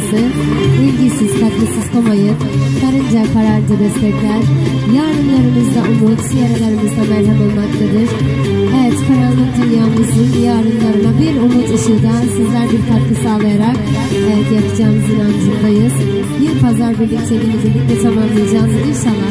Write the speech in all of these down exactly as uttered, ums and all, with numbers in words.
sevgisi, ilgisiz katkısız komayıp karınca kararca destekler, yarınlarımızda umut, yaralarımızda merhem olmaktadır. Evet, karanlık dünyamızın yarınlarına bir umut ışığından sizler bir katkı sağlayarak evet, yapacağımız inancındayız. Bir pazar birlikteliğini birlikte tamamlayacağız inşallah.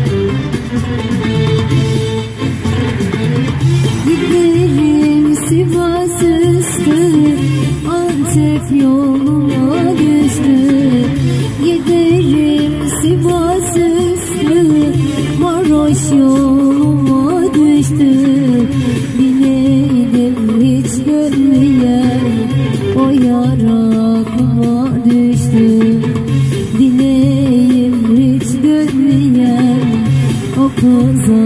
Giderim Sivas üstü, Antep yoluna düştü. Giderim Sivas üstü, Maraş yoluma düştü. Bileydim hiç görmeyen o yarakıma düştü. Dileyim hiç görmeyen o kıza